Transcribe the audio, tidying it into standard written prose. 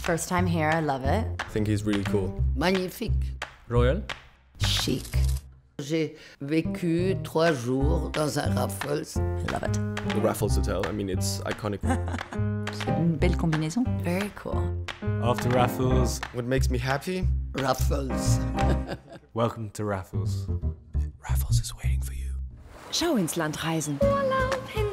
First time here, I love it. I think he's really cool. Magnifique. Royal? Chic. J'ai vécu 3 jours dans un Raffles. I love it. The Raffles Hotel, I mean, it's iconic. C'est une belle combinaison. Very cool. After Raffles, What makes me happy? Raffles. welcome to Raffles. Raffles is waiting for you. Schauinsland-reisen. Urlaub in